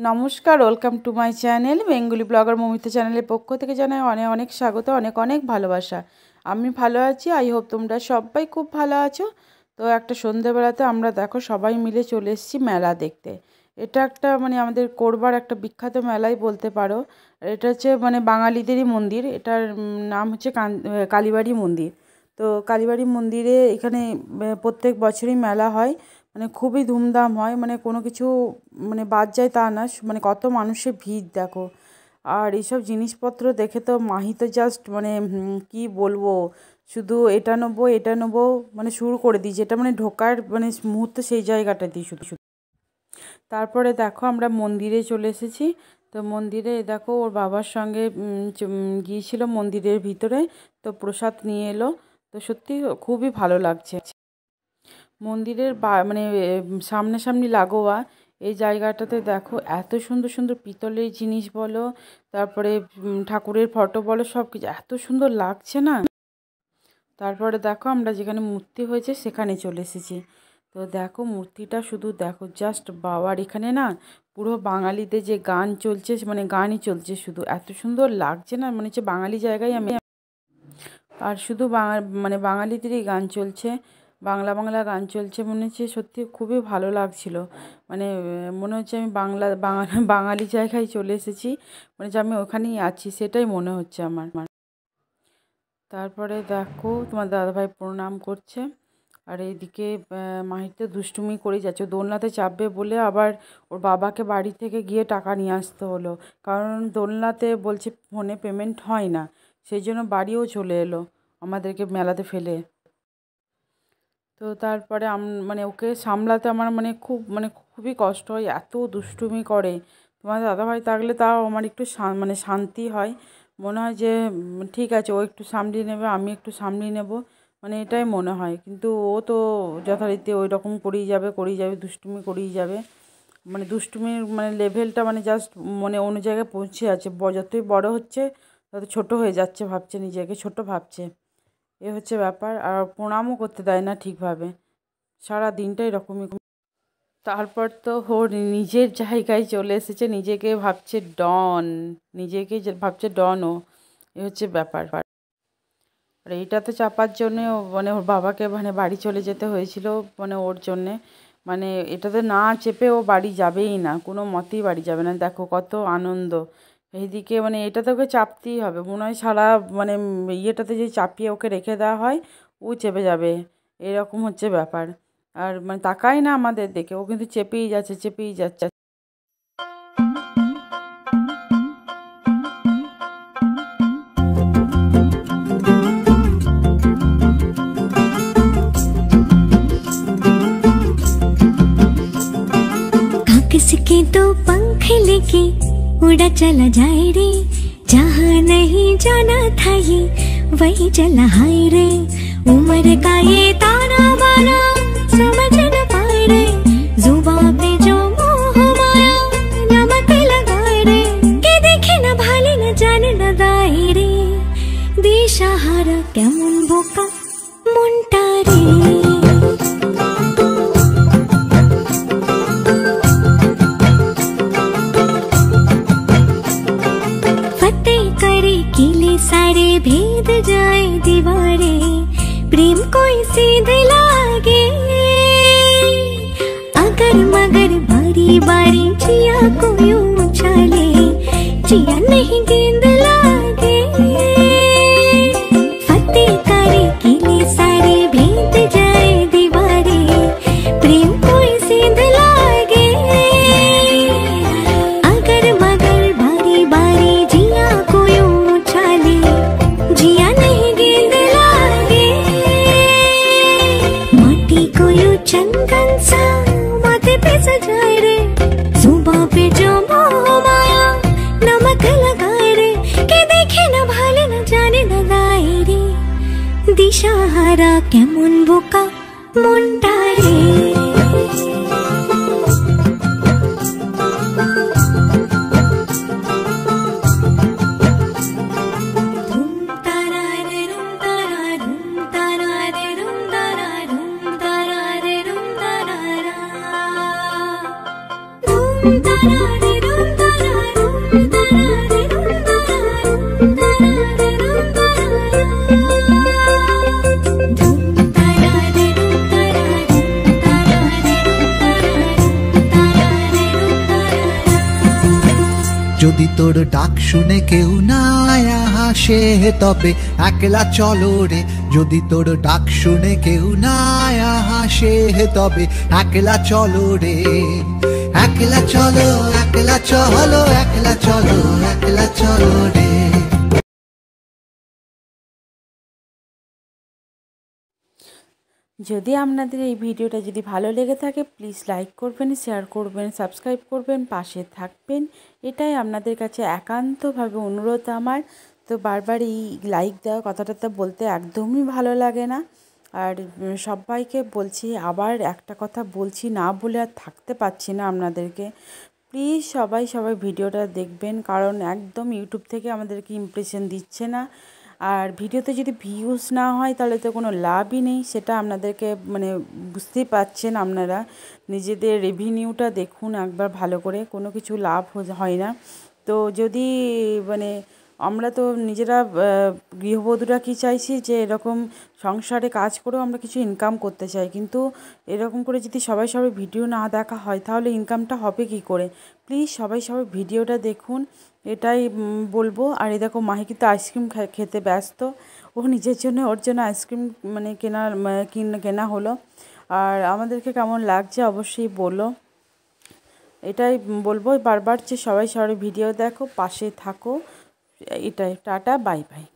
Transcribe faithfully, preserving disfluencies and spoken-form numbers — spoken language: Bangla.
নমস্কার, welcome to my channel Bengali blogger Mamita চ্যানেলের পক্ষ থেকে জানাই অনেক অনেক স্বাগত, অনেক অনেক ভালোবাসা। আমি ভালো আছি, আই হোপ তোমরা সবাই খুব ভালো আছো। তো একটা সন্ধ্যেবেলাতে আমরা দেখো সবাই মিলে চলে এসেছি মেলা দেখতে। এটা একটা মানে আমাদের কোরবার একটা বিখ্যাত মেলাই বলতে পারো। এটা হচ্ছে মানে বাঙালিদেরই মন্দির, এটার নাম হচ্ছে কালীবাড়ি মন্দির। তো কালীবাড়ি মন্দিরে এখানে প্রত্যেক বছরই মেলা হয়, মানে খুবই ধুমধাম হয়, মানে কোনো কিছু মানে বাদ যায় তা না, মানে কত মানুষের ভিড় দেখো। আর এইসব জিনিসপত্র দেখে তো মাহি তো জাস্ট মানে কি বলবো, শুধু এটা নেবো এটা নেবো মানে শুরু করে দিই, যেটা মানে ঢোকার মানে মুহূর্তে সেই জায়গাটা দিই শুধু শুধু। তারপরে দেখো আমরা মন্দিরে চলে এসেছি। তো মন্দিরে দেখো ওর বাবার সঙ্গে গিয়েছিল মন্দিরের ভিতরে, তো প্রসাদ নিয়ে এলো। তো সত্যি খুবই ভালো লাগছে। মন্দিরের বা মানে সামনাসামনি লাগোয়া এই জায়গাটাতে দেখো এত সুন্দর সুন্দর পিতলের জিনিস বলো, তারপরে ঠাকুরের ফটো বলো, সব কিছু এত সুন্দর লাগছে না। তারপরে দেখো আমরা যেখানে মূর্তি হয়েছে সেখানে চলে এসেছি। তো দেখো মূর্তিটা শুধু দেখো জাস্ট বাবার, এখানে না পুরো বাঙালিদের যে গান চলছে, মানে গানই চলছে শুধু, এত সুন্দর লাগছে না, মনে হচ্ছে বাঙালি জায়গায় আমি। আর শুধু বাঙাল মানে বাঙালিদেরই গান চলছে, বাংলা বাংলা গান চলছে, মনে হচ্ছে সত্যি খুবই ভালো লাগছিল। মানে মনে হচ্ছে আমি বাংলা বাঙালি বাঙালি জায়গায় চলে এসেছি, মানে যে আমি ওখানেই আছি সেটাই মনে হচ্ছে আমার। তারপরে দেখো তোমার দাদাভাই প্রণাম করছে, আর এইদিকে মাহির তো দুষ্টুমি করেই যাচ্ছে, দোলনাতে চাপবে বলে আবার ওর বাবাকে বাড়ি থেকে গিয়ে টাকা নিয়ে আসতে হলো, কারণ দোলনাতে বলছে ফোনে পেমেন্ট হয় না, সেই জন্য বাড়িও চলে এলো আমাদেরকে মেলাতে ফেলে। তো তারপরে আম মানে ওকে সামলাতে আমার মানে খুব মানে খুবই কষ্ট হয়, এত দুষ্টুমি করে। তোমার দাদাভাই থাকলে তাও আমার একটু মানে শান্তি হয়, মনে হয় যে ঠিক আছে ও একটু সামলিয়ে নেবে, আমি একটু সামলিয়ে নেব, মানে এটাই মনে হয়। কিন্তু ও তো যথারীতি ওই রকম করেই যাবে করেই যাবে দুষ্টুমি করেই যাবে, মানে দুষ্টুমির মানে লেভেলটা মানে জাস্ট মানে অন্য জায়গায় পৌঁছে আছে। যতই বড় হচ্ছে তত ছোট হয়ে যাচ্ছে, ভাবছে নিজেকে ছোট ভাবছে, এ হচ্ছে ব্যাপার। আর প্রণামও করতে দেয় না ঠিকভাবে, সারা দিনটাই এরকমই। তারপর তো ওর নিজের জায়গায় চলে এসেছে, নিজেকে ভাবছে ডন, নিজেকে ভাবছে ডন ও, এ হচ্ছে ব্যাপার। আর এইটাতে চাপার জন্যে মানে ওর বাবাকে মানে বাড়ি চলে যেতে হয়েছিল, মানে ওর জন্যে, মানে এটাতে না চেপে ও বাড়ি যাবেই না, কোনো মতেই বাড়ি যাবে না। দেখো কত আনন্দ এইদিকে, মানে এটাতে ওকে চাপতেই হবে মনে হয়, সারা মানে ইয়েটাতে যদি চাপিয়ে ওকে রেখে দেওয়া হয় ও চেপে যাবে, এরকম হচ্ছে ব্যাপার। আর মানে তাকাই না আমাদের দেখে, ও কিন্তু চেপেই যাচ্ছে চেপেই যাচ্ছে। किसके दो पंख लेके उड़ा चला जाए रे, जहाँ नहीं जाना था ये वही चला हाय रे। उम्र का ये ताना बाना समझ न पाए रे, जुबान पे जो मोह माया नमक लगाए रे, के देखे न भाले न जाने न दाए रे, दिशाहारा केमन बोका मुंटा रे। सारे भेद जाए दीवारे, प्रेम कोई सीध लागे, अगर मगर बारी बारी जिया को यूं उछाले, जिया नहीं गेंद लागे। फतेह करे किले सारे भेद जाए दीवारे, प्रेम कोई सीध लागे, अगर मगर बारी बारी जिया को यूं जिया नहीं गेंद लागे। माटी को यू चंदन सा माथे पे सजाए रे, जुबां पे जो मोह माया नमक लगाए रे, के देखे न भाले न जाने न दाए रे, दिशाहारा केमन बोका मुंडा रे। Da da da da. তোর ডাক শুনে কেউ না হাসে তবে একলা চলো রে, যদি তোর ডাক শুনে কেউ না হাসে তবে একলা চলো রে, একলা চলো একলা চলো একলা চলো একলা চলো রে। যদি আপনাদের এই ভিডিওটা যদি ভালো লেগে থাকে প্লিজ লাইক করবেন, শেয়ার করবেন, সাবস্ক্রাইব করবেন, পাশে থাকবেন, এটাই আপনাদের কাছে একান্তভাবে অনুরোধ আমার। তো বারবার এই লাইক দেওয়া কথাটা তো বলতে একদমই ভালো লাগে না। আর সবাইকে বলছি, আবার একটা কথা বলছি, না বলে আর থাকতে পারছি না আপনাদেরকে, প্লিজ সবাই সবাই ভিডিওটা দেখবেন, কারণ একদম ইউটিউব থেকে আমাদেরকে ইমপ্রেশন দিচ্ছে না। আর ভিডিওতে যদি ভিউজ না হয় তাহলে তো কোনো লাভই নেই, সেটা আপনাদেরকে মানে বুঝতেই পারছেন আপনারা, নিজেদের রেভিনিউটা দেখুন একবার ভালো করে, কোনো কিছু লাভ হয় না। তো যদি মানে আমরা তো নিজেরা গৃহবধূরা কী চাইছি যে এরকম সংসারে কাজ করেও আমরা কিছু ইনকাম করতে চাই, কিন্তু এরকম করে যদি সবাই সবাই ভিডিও না দেখা হয় তাহলে ইনকামটা হবে কী করে। প্লিজ সবাই সবাই ভিডিওটা দেখুন, এটাই বলবো। আর এই দেখো মাহি কিন্তু আইসক্রিম খেতে ব্যস্ত, ও নিজের জন্য ওর জন্য আইসক্রিম মানে কেনার কেনা হলো। আর আমাদেরকে কেমন লাগছে অবশ্যই বলো, এটাই বলবো বারবার যে সবাই সবাই ভিডিও দেখো, পাশে থাকো, এটাই। Tata, bye by.